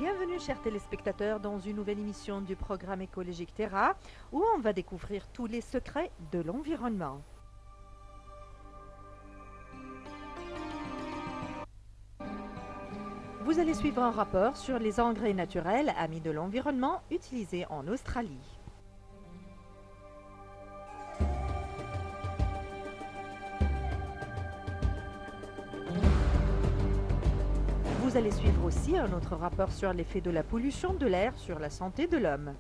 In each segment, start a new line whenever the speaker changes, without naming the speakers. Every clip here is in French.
Bienvenue chers téléspectateurs dans une nouvelle émission du programme écologique Terra où on va découvrir tous les secrets de l'environnement. Vous allez suivre un rapport sur les engrais naturels amis de l'environnement utilisés en Australie. Vous allez suivre aussi un autre rapport sur l'effet de la pollution de l'air sur la santé de l'homme.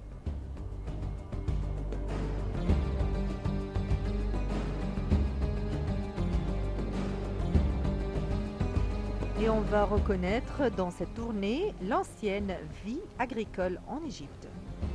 Et on va reconnaître dans cette tournée l'ancienne vie agricole en Égypte.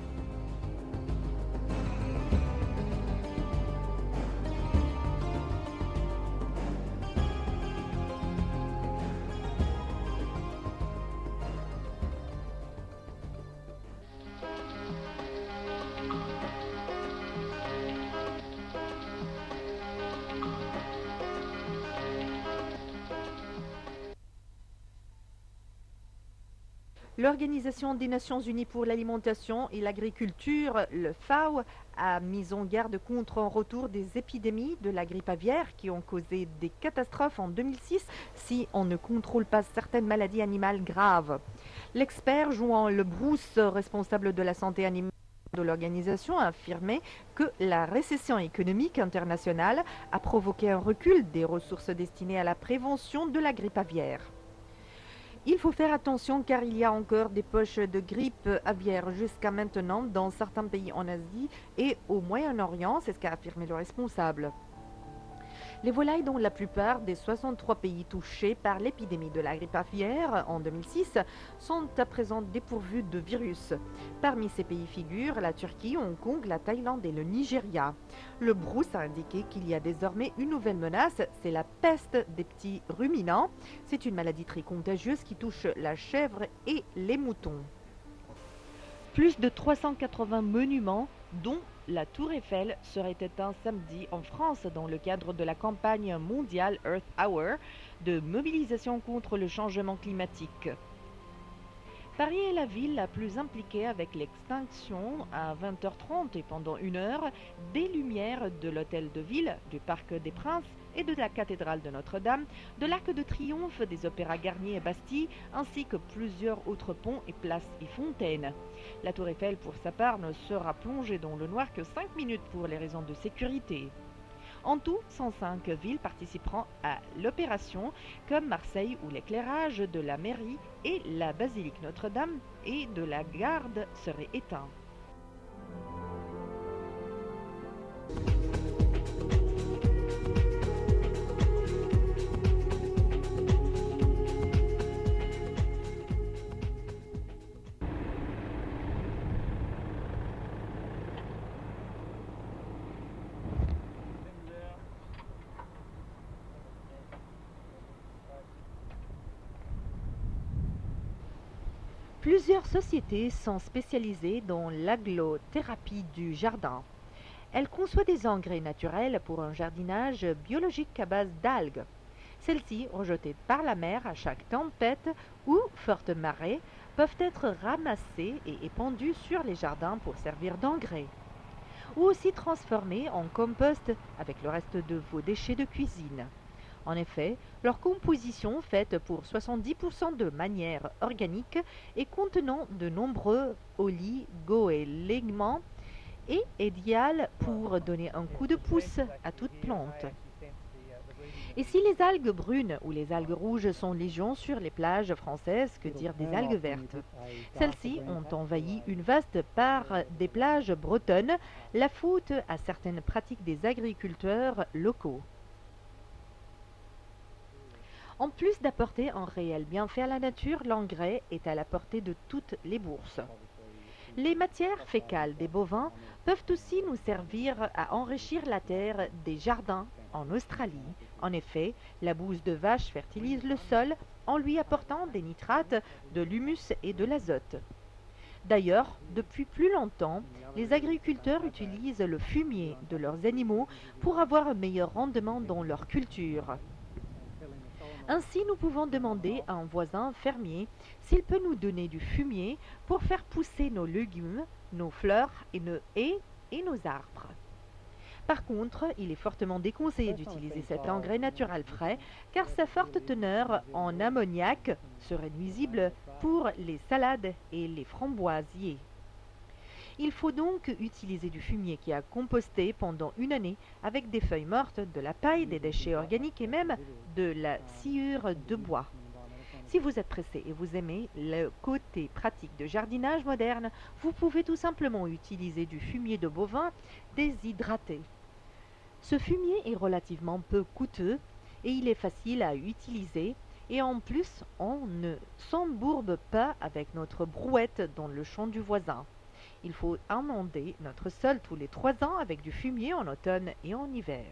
L'Organisation des Nations Unies pour l'alimentation et l'agriculture, le FAO, a mis en garde contre un retour des épidémies de la grippe aviaire qui ont causé des catastrophes en 2006 si on ne contrôle pas certaines maladies animales graves. L'expert Joan Le Brousse, responsable de la santé animale de l'organisation, a affirmé que la récession économique internationale a provoqué un recul des ressources destinées à la prévention de la grippe aviaire. Il faut faire attention car il y a encore des poches de grippe aviaire jusqu'à maintenant dans certains pays en Asie et au Moyen-Orient, c'est ce qu'a affirmé le responsable. Les volailles dont la plupart des 63 pays touchés par l'épidémie de la grippe aviaire en 2006 sont à présent dépourvues de virus. Parmi ces pays figurent la Turquie, Hong Kong, la Thaïlande et le Nigeria. Le Brousse a indiqué qu'il y a désormais une nouvelle menace, c'est la peste des petits ruminants. C'est une maladie très contagieuse qui touche la chèvre et les moutons. Plus de 380 monuments, dont la Tour Eiffel, seraient éteints samedi en France dans le cadre de la campagne mondiale Earth Hour de mobilisation contre le changement climatique. Paris est la ville la plus impliquée avec l'extinction à 20h30 et pendant 1 heure des lumières de l'hôtel de ville, du Parc des Princes et de la cathédrale de Notre-Dame, de l'Arc de Triomphe, des Opéras Garnier et Bastille, ainsi que plusieurs autres ponts et places et fontaines. La Tour Eiffel, pour sa part, ne sera plongée dans le noir que 5 minutes pour les raisons de sécurité. En tout, 105 villes participeront à l'opération, comme Marseille où l'éclairage de la mairie et la basilique Notre-Dame et de la garde seraient éteints. Plusieurs sociétés sont spécialisées dans l'aglothérapie du jardin. Elles conçoivent des engrais naturels pour un jardinage biologique à base d'algues. Celles-ci, rejetées par la mer à chaque tempête ou forte marée, peuvent être ramassées et épandues sur les jardins pour servir d'engrais. Ou aussi transformées en compost avec le reste de vos déchets de cuisine. En effet, leur composition, faite pour 70% de manière organique et contenant de nombreux oligo-éléments, est idéale pour donner un coup de pouce à toute plante. Et si les algues brunes ou les algues rouges sont légion sur les plages françaises, que dire des algues vertes? Celles-ci ont envahi une vaste part des plages bretonnes, la faute à certaines pratiques des agriculteurs locaux. En plus d'apporter un réel bienfait à la nature, l'engrais est à la portée de toutes les bourses. Les matières fécales des bovins peuvent aussi nous servir à enrichir la terre des jardins en Australie. En effet, la bouse de vache fertilise le sol en lui apportant des nitrates, de l'humus et de l'azote. D'ailleurs, depuis plus longtemps, les agriculteurs utilisent le fumier de leurs animaux pour avoir un meilleur rendement dans leur culture. Ainsi, nous pouvons demander à un voisin fermier s'il peut nous donner du fumier pour faire pousser nos légumes, nos fleurs et nos haies et nos arbres. Par contre, il est fortement déconseillé d'utiliser cet engrais naturel frais car sa forte teneur en ammoniac serait nuisible pour les salades et les framboisiers. Il faut donc utiliser du fumier qui a composté pendant une année avec des feuilles mortes, de la paille, des déchets organiques et même de la sciure de bois. Si vous êtes pressé et vous aimez le côté pratique de jardinage moderne, vous pouvez tout simplement utiliser du fumier de bovin déshydraté. Ce fumier est relativement peu coûteux et il est facile à utiliser et en plus on ne s'embourbe pas avec notre brouette dans le champ du voisin. Il faut amender notre sol tous les 3 ans avec du fumier en automne et en hiver.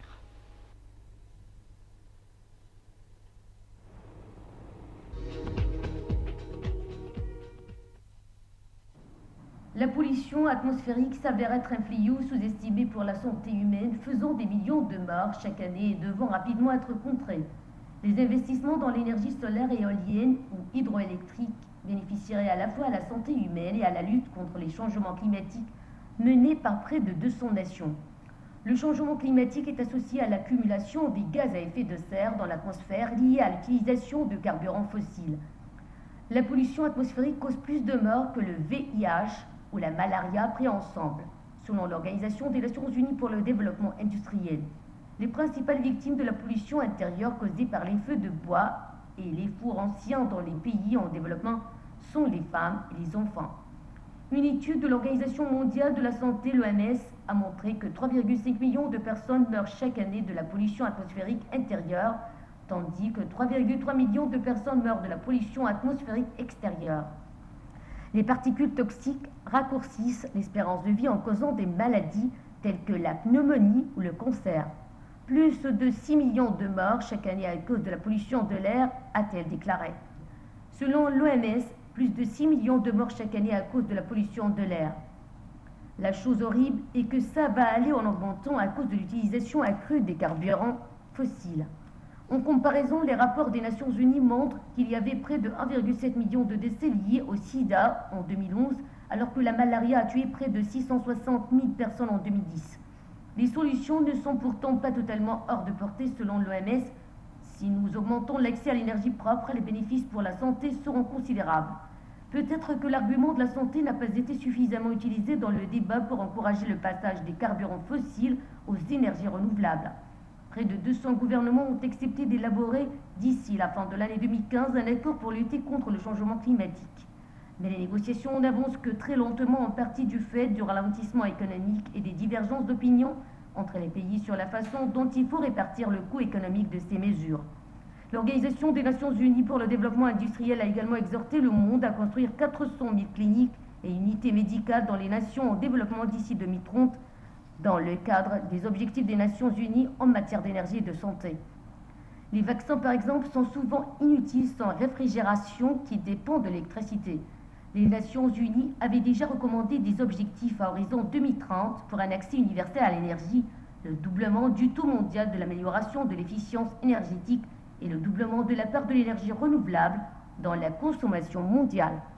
La pollution atmosphérique s'avère être un fléau sous-estimé pour la santé humaine, faisant des millions de morts chaque année et devant rapidement être contré. Les investissements dans l'énergie solaire et éolienne ou hydroélectrique bénéficieraient à la fois à la santé humaine et à la lutte contre les changements climatiques menés par près de 200 nations. Le changement climatique est associé à l'accumulation des gaz à effet de serre dans l'atmosphère liés à l'utilisation de carburants fossiles. La pollution atmosphérique cause plus de morts que le VIH ou la malaria pris ensemble, selon l'Organisation des Nations Unies pour le développement industriel. Les principales victimes de la pollution intérieure causée par les feux de bois et les fours anciens dans les pays en développement sont les femmes et les enfants. Une étude de l'Organisation mondiale de la santé, l'OMS, a montré que 3,5 millions de personnes meurent chaque année de la pollution atmosphérique intérieure, tandis que 3,3 millions de personnes meurent de la pollution atmosphérique extérieure. Les particules toxiques raccourcissent l'espérance de vie en causant des maladies telles que la pneumonie ou le cancer. Plus de 6 millions de morts chaque année à cause de la pollution de l'air, a-t-elle déclaré. Selon l'OMS, plus de 6 millions de morts chaque année à cause de la pollution de l'air. La chose horrible est que ça va aller en augmentant à cause de l'utilisation accrue des carburants fossiles. En comparaison, les rapports des Nations Unies montrent qu'il y avait près de 1,7 million de décès liés au sida en 2011, alors que la malaria a tué près de 660 000 personnes en 2010. Les solutions ne sont pourtant pas totalement hors de portée selon l'OMS. Si nous augmentons l'accès à l'énergie propre, les bénéfices pour la santé seront considérables. Peut-être que l'argument de la santé n'a pas été suffisamment utilisé dans le débat pour encourager le passage des carburants fossiles aux énergies renouvelables. Près de 200 gouvernements ont accepté d'élaborer, d'ici la fin de l'année 2015, un accord pour lutter contre le changement climatique. Mais les négociations n'avancent que très lentement, en partie du fait du ralentissement économique et des divergences d'opinion entre les pays sur la façon dont il faut répartir le coût économique de ces mesures. L'Organisation des Nations Unies pour le développement industriel a également exhorté le monde à construire 400 000 cliniques et unités médicales dans les nations en développement d'ici 2030, dans le cadre des objectifs des Nations Unies en matière d'énergie et de santé. Les vaccins, par exemple, sont souvent inutiles sans réfrigération qui dépend de l'électricité. Les Nations Unies avaient déjà recommandé des objectifs à horizon 2030 pour un accès universel à l'énergie, le doublement du taux mondial de l'amélioration de l'efficience énergétique et le doublement de la part de l'énergie renouvelable dans la consommation mondiale.